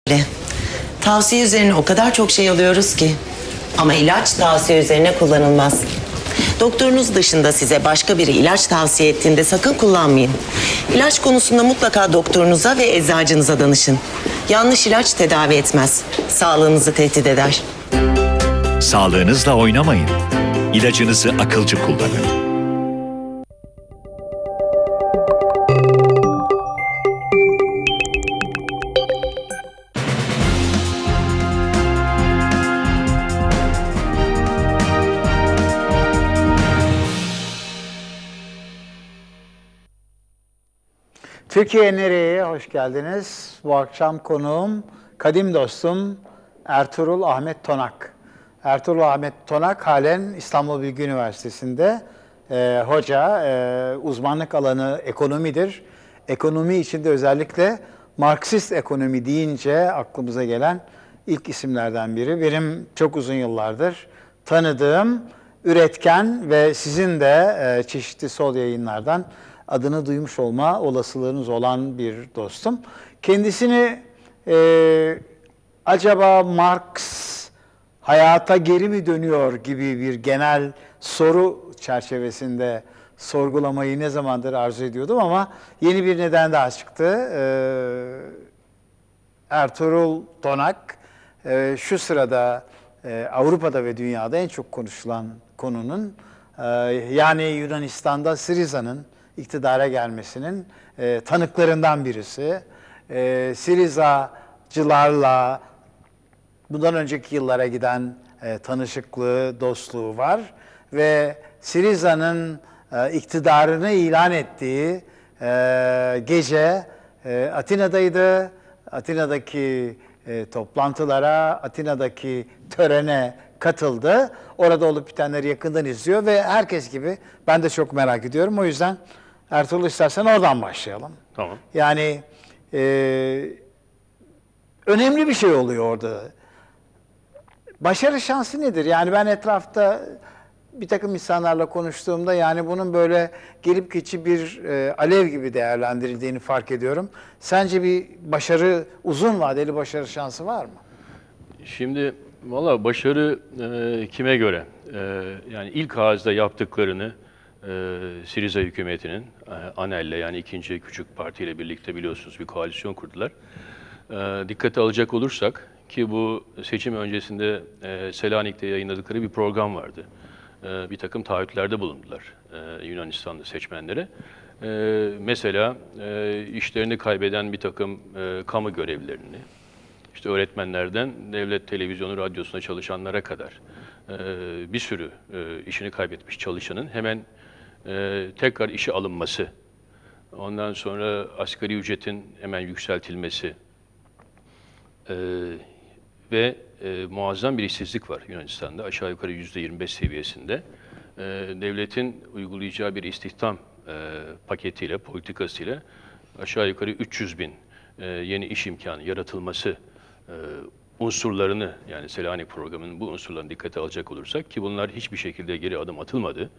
Tavsiye üzerine o kadar çok şey alıyoruz ki. Ama ilaç tavsiye üzerine kullanılmaz. Doktorunuz dışında size başka biri ilaç tavsiye ettiğinde sakın kullanmayın. İlaç konusunda mutlaka doktorunuza ve eczacınıza danışın. Yanlış ilaç tedavi etmez. Sağlığınızı tehdit eder. Sağlığınızla oynamayın. İlacınızı akılcı kullanın. Türkiye Nereye'ye hoş geldiniz. Bu akşam konuğum kadim dostum Ertuğrul Ahmet Tonak. Ertuğrul Ahmet Tonak halen İstanbul Bilgi Üniversitesi'nde hoca, uzmanlık alanı ekonomidir. Ekonomi içinde özellikle Marksist ekonomi deyince aklımıza gelen ilk isimlerden biri. Benim çok uzun yıllardır tanıdığım, üretken ve sizin de çeşitli sol yayınlardan adını duymuş olma olasılığınız olan bir dostum. Kendisini acaba Marx hayata geri mi dönüyor gibi bir genel soru çerçevesinde sorgulamayı ne zamandır arzu ediyordum ama yeni bir neden daha çıktı. Ertuğrul Tonak şu sırada Avrupa'da ve dünyada en çok konuşulan konunun yani Yunanistan'da Syriza'nın iktidara gelmesinin tanıklarından birisi. Syrizacılarla bundan önceki yıllara giden tanışıklığı, dostluğu var. Ve Syriza'nın iktidarını ilan ettiği gece Atina'daydı. Atina'daki toplantılara, Atina'daki törene katıldı. Orada olup bitenleri yakından izliyor ve herkes gibi ben de çok merak ediyorum. O yüzden Ertuğrul istersen oradan başlayalım. Tamam. Yani önemli bir şey oluyor orada. Başarı şansı nedir? Yani ben etrafta bir takım insanlarla konuştuğumda yani bunun böyle gelip geçici bir alev gibi değerlendirildiğini fark ediyorum. Sence bir başarı, uzun vadeli başarı şansı var mı? Şimdi valla başarı kime göre? Yani ilk ağızda yaptıklarını Syriza hükümetinin ANEL'le yani ikinci küçük partiyle birlikte biliyorsunuz bir koalisyon kurdular. Dikkate alacak olursak ki bu seçim öncesinde Selanik'te yayınladıkları bir program vardı. Bir takım taahhütlerde bulundular Yunanistanlı seçmenlere. Mesela işlerini kaybeden bir takım kamu görevlilerini, işte öğretmenlerden devlet televizyonu, radyosuna çalışanlara kadar bir sürü işini kaybetmiş çalışanın hemen tekrar işe alınması, ondan sonra asgari ücretin hemen yükseltilmesi ve muazzam bir işsizlik var Yunanistan'da. Aşağı yukarı %25 seviyesinde. Devletin uygulayacağı bir istihdam paketiyle, politikasıyla aşağı yukarı 300 bin yeni iş imkanı yaratılması unsurlarını, yani Selanik programının bu unsurlarını dikkate alacak olursak ki bunlar hiçbir şekilde geri adım atılmadı.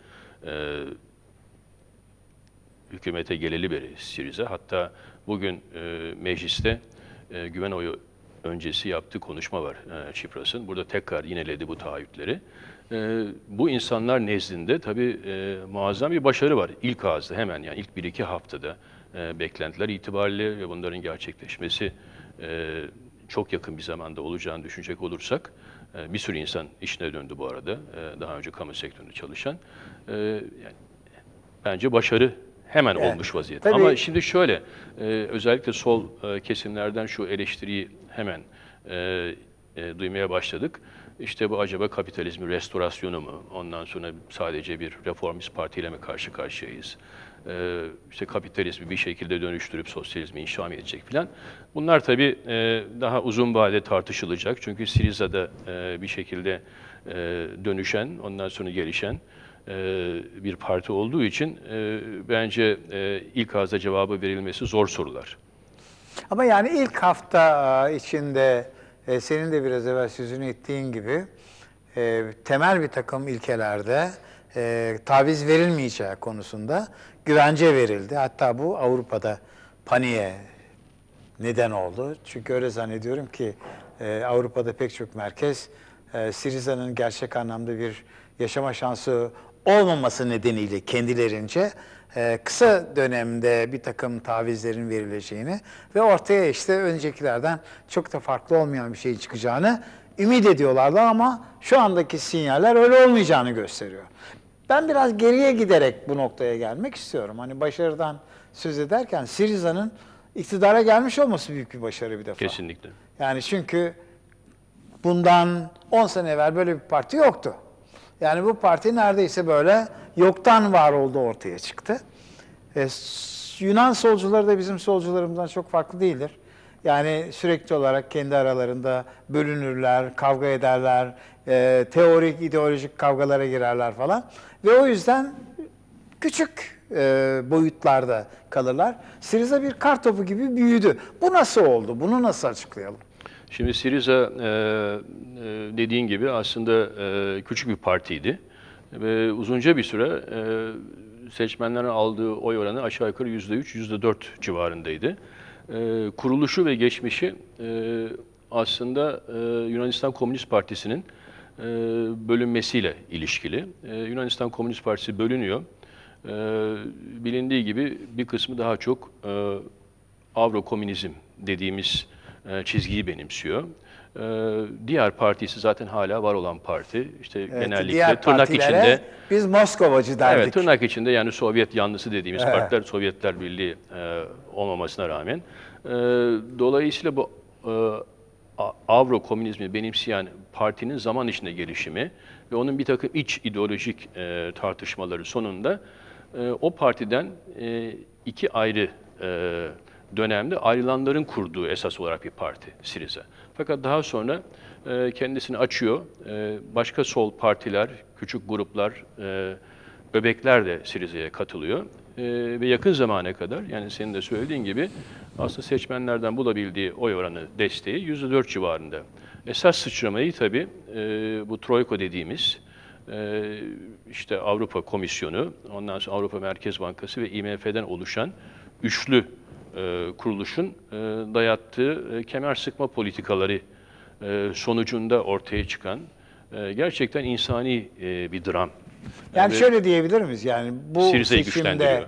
Hükümete geleli beri Syriza, hatta bugün mecliste güven oyu öncesi yaptığı konuşma var Çipras'ın. Burada tekrar yineledi bu taahhütleri. Bu insanlar nezdinde tabii muazzam bir başarı var. İlk ağızda hemen, yani ilk 1-2 haftada beklentiler itibariyle ve bunların gerçekleşmesi çok yakın bir zamanda olacağını düşünecek olursak bir sürü insan işine döndü bu arada. Daha önce kamu sektöründe çalışan. Yani bence başarı hemen olmuş vaziyette. Tabii. Ama şimdi şöyle, özellikle sol kesimlerden şu eleştiriyi hemen duymaya başladık. İşte bu acaba kapitalizmin restorasyonu mu? Ondan sonra sadece bir reformist partiyle mi karşı karşıyayız? İşte kapitalizmi bir şekilde dönüştürüp sosyalizmi inşa mı edecek filan. Bunlar tabii daha uzun vadede tartışılacak. Çünkü Syriza'da bir şekilde dönüşen, ondan sonra gelişen bir parti olduğu için bence ilk ağızda cevabı verilmesi zor sorular. Ama yani ilk hafta içinde senin de biraz evvel sözünü ettiğin gibi temel bir takım ilkelerde taviz verilmeyeceği konusunda güvence verildi. Hatta bu Avrupa'da paniğe neden oldu. Çünkü öyle zannediyorum ki Avrupa'da pek çok merkez Syriza'nın gerçek anlamda bir yaşama şansı olmaması nedeniyle kendilerince kısa dönemde bir takım tavizlerin verileceğini ve ortaya işte öncekilerden çok da farklı olmayan bir şey çıkacağını ümit ediyorlardı ama şu andaki sinyaller öyle olmayacağını gösteriyor. Ben biraz geriye giderek bu noktaya gelmek istiyorum. Hani başarıdan söz ederken Syriza'nın iktidara gelmiş olması büyük bir başarı bir defa. Kesinlikle. Yani çünkü bundan 10 sene evvel böyle bir parti yoktu. Yani bu parti neredeyse böyle yoktan var oldu, ortaya çıktı. Yunan solcuları da bizim solcularımızdan çok farklı değildir. Yani sürekli olarak kendi aralarında bölünürler, kavga ederler, teorik, ideolojik kavgalara girerler falan. Ve o yüzden küçük boyutlarda kalırlar. Syriza bir kartopu gibi büyüdü. Bu nasıl oldu? Bunu nasıl açıklayalım? Şimdi Syriza dediğin gibi aslında küçük bir partiydi. Ve uzunca bir süre seçmenlerin aldığı oy oranı aşağı yukarı %3, %4 civarındaydı. Kuruluşu ve geçmişi aslında Yunanistan Komünist Partisi'nin bölünmesiyle ilişkili. Yunanistan Komünist Partisi bölünüyor. Bilindiği gibi bir kısmı daha çok Avro-komünizm dediğimiz çizgiyi benimsiyor. Diğer partisi zaten hala var olan parti. İşte Evet, genellikle diğer tırnak partilere içinde biz Moskovacı derdik. evet, tırnak içinde yani Sovyet yanlısı dediğimiz Evet. partiler Sovyetler Birliği olmamasına rağmen. Dolayısıyla bu Avro komünizmi benimseyen partinin zaman içinde gelişimi ve onun bir takım iç ideolojik tartışmaları sonunda o partiden iki ayrı dönemde ayrılanların kurduğu esas olarak bir parti Syriza. Fakat daha sonra kendisini açıyor. Başka sol partiler, küçük gruplar, bebekler de Syriza'ya katılıyor. Ve yakın zamana kadar, yani senin de söylediğin gibi aslında seçmenlerden bulabildiği oy oranı desteği %4 civarında. Esas sıçramayı tabii bu Troika dediğimiz işte Avrupa Komisyonu, ondan sonra Avrupa Merkez Bankası ve IMF'den oluşan üçlü kuruluşun dayattığı kemer sıkma politikaları sonucunda ortaya çıkan gerçekten insani bir dram. Yani Ve şöyle diyebilir miyiz? Yani bu Syriza'yı seçimde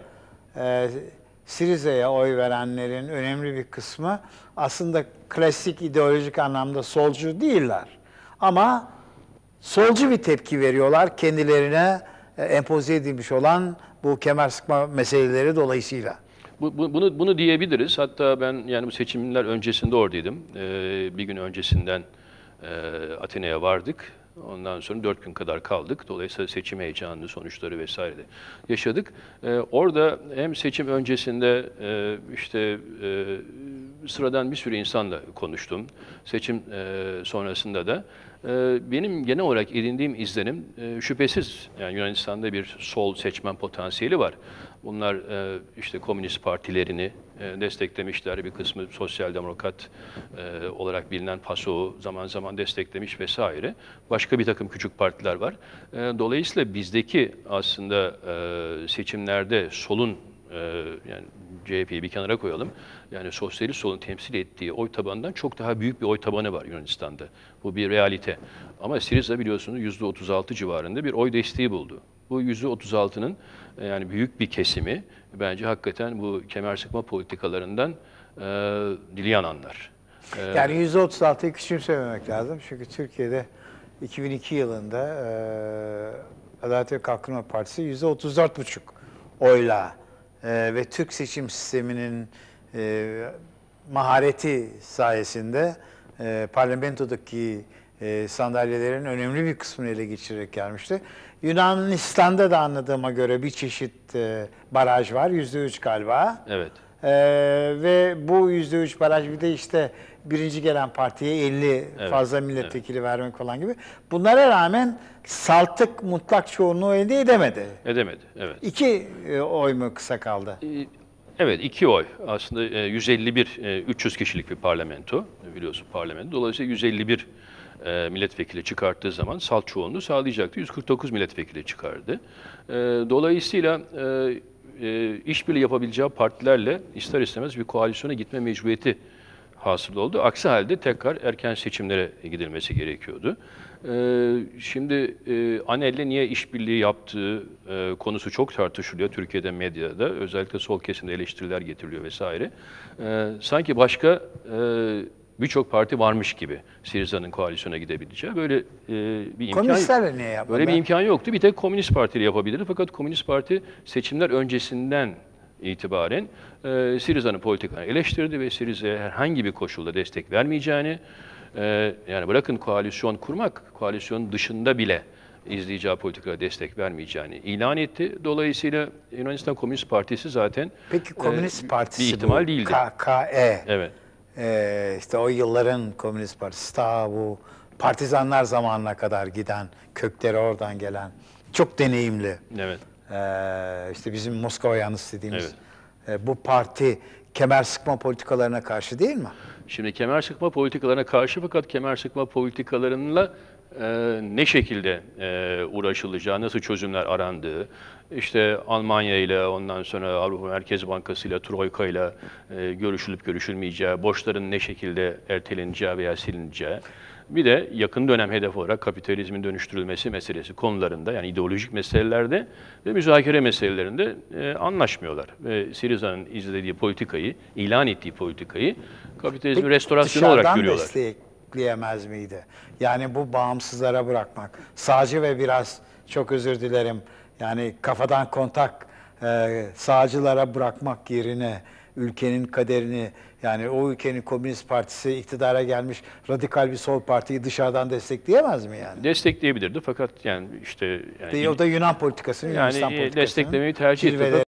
Syriza'ya oy verenlerin önemli bir kısmı aslında klasik ideolojik anlamda solcu değiller. Ama solcu bir tepki veriyorlar kendilerine empoze edilmiş olan bu kemer sıkma meseleleri dolayısıyla. Bunu diyebiliriz. Hatta ben yani bu seçimler öncesinde oradaydım. Bir gün öncesinden Atina'ya vardık. Ondan sonra 4 gün kadar kaldık. Dolayısıyla seçim heyecanlı sonuçları vesaire de yaşadık. Orada hem seçim öncesinde işte sıradan bir sürü insanla konuştum. Seçim sonrasında da benim genel olarak edindiğim izlenim şüphesiz yani Yunanistan'da bir sol seçmen potansiyeli var. Bunlar işte komünist partilerini desteklemişler. Bir kısmı sosyal demokrat olarak bilinen PASOK'u zaman zaman desteklemiş vesaire. Başka bir takım küçük partiler var. Dolayısıyla bizdeki aslında seçimlerde solun yani CHP'yi bir kenara koyalım. Yani sosyalist solun temsil ettiği oy tabanından çok daha büyük bir oy tabanı var Yunanistan'da. Bu bir realite. Ama Syriza biliyorsunuz %36 civarında bir oy desteği buldu. Bu %36'nın yani büyük bir kesimi bence hakikaten bu kemer sıkma politikalarından dili yananlar. Yani %36'yı küçümsememek lazım. Çünkü Türkiye'de 2002 yılında Adalet ve Kalkınma Partisi %34,5 oyla ve Türk seçim sisteminin mahareti sayesinde parlamentodaki sandalyelerin önemli bir kısmını ele geçirerek gelmişti. Yunanistan'da da anladığıma göre bir çeşit baraj var, %3 galiba. Evet. Ve bu %3 baraj bir de işte birinci gelen partiye 50 fazla milletvekili vermek falan gibi. Bunlara rağmen Saltık mutlak çoğunluğu elde edemedi. Edemedi, evet. 2 oy mu kısa kaldı? Evet, 2 oy. Aslında 151, 300 kişilik bir parlamento, biliyorsun parlamento. Dolayısıyla 151 milletvekili çıkarttığı zaman salt çoğunluğu sağlayacaktı. 149 milletvekili çıkardı. Dolayısıyla işbirliği yapabileceği partilerle ister istemez bir koalisyona gitme mecburiyeti hasıl oldu. Aksi halde tekrar erken seçimlere gidilmesi gerekiyordu. Şimdi ANEL'le niye işbirliği yaptığı konusu çok tartışılıyor Türkiye'de, medyada. Özellikle sol kesimde eleştiriler getiriliyor vesaire. Sanki başka birçok parti varmış gibi Siriza'nın koalisyona gidebileceği böyle bir imkan. Komünistlerle niye yapmadı? Böyle bir imkan yoktu. Bir tek Komünist Parti ile yapabilirdi. Fakat Komünist Parti seçimler öncesinden itibaren Siriza'nın politikalarını eleştirdi ve Siriza'ya herhangi bir koşulda destek vermeyeceğini, yani bırakın koalisyon kurmak, koalisyon dışında bile izleyeceği politikalara destek vermeyeceğini ilan etti. Dolayısıyla Yunanistan Komünist Partisi zaten Peki Komünist Partisi bir ihtimal bu, değildi. KKE. Evet. İşte o yılların Komünist Partisi, ta bu partizanlar zamanına kadar giden, kökleri oradan gelen, çok deneyimli. Evet. İşte bizim Moskova yanlısı dediğimiz bu parti kemer sıkma politikalarına karşı değil mi? Şimdi kemer sıkma politikalarına karşı, fakat kemer sıkma politikalarıyla ne şekilde uğraşılacağı, nasıl çözümler arandığı, işte Almanya ile, ondan sonra Avrupa Merkez Bankası ile, Troika ile görüşülüp görüşülmeyeceği, borçların ne şekilde erteleneceği veya silineceği, bir de yakın dönem hedef olarak kapitalizmin dönüştürülmesi meselesi konularında, yani ideolojik meselelerde ve müzakere meselelerinde anlaşmıyorlar. Ve Siriza'nın izlediği politikayı, ilan ettiği politikayı kapitalizmin restorasyonu olarak görüyorlar. Dışarıdan destekleyemez miydi? Yani bu bağımsızlara bırakmak, sağcı ve biraz, çok özür dilerim, yani kafadan kontak sağcılara bırakmak yerine ülkenin kaderini, yani o ülkenin Komünist Partisi iktidara gelmiş radikal bir sol partiyi dışarıdan destekleyemez mi yani? Destekleyebilirdi, fakat yani işte yani O da Yunan politikasının, yani Yunanistan politikasının desteklemeyi tercih etti. zirveleri.